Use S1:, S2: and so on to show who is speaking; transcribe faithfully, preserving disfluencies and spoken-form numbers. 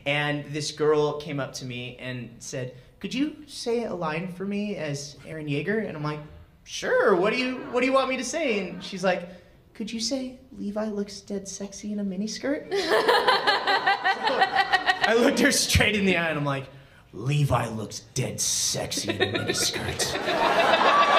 S1: And this girl came up to me and said, "Could you say a line for me as Aaron Yeager?" And I'm like, "Sure, what do you, what do you want me to say?" And she's like, "Could you say Levi looks dead sexy in a miniskirt?" So I looked her straight in the eye and I'm like, "Levi looks dead sexy in a miniskirt."